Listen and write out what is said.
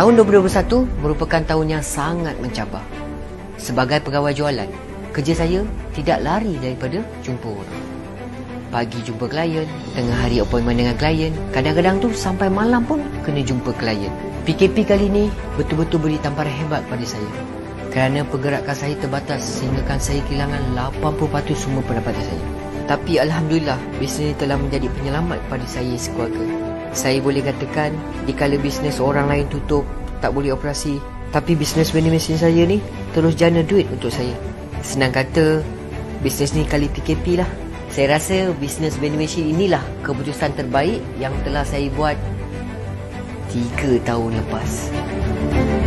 Tahun 2021 merupakan tahun yang sangat mencabar. Sebagai pegawai jualan, kerja saya tidak lari daripada jumpa orang. Pagi jumpa klien, tengah hari appointment dengan klien, kadang-kadang tu sampai malam pun kena jumpa klien. PKP kali ni betul-betul beri tamparan hebat pada saya. Kerana pergerakan saya terbatas sehingga saya kehilangan 80% semua pendapatan saya. Tapi Alhamdulillah, bisnes telah menjadi penyelamat pada saya sekeluarga. Saya boleh katakan, dikala bisnes orang lain tutup, tak boleh operasi, tapi bisnes vending machine saya ni terus jana duit untuk saya. Senang kata, bisnes ni kali PKP lah. Saya rasa bisnes vending machine inilah keputusan terbaik yang telah saya buat 3 tahun lepas.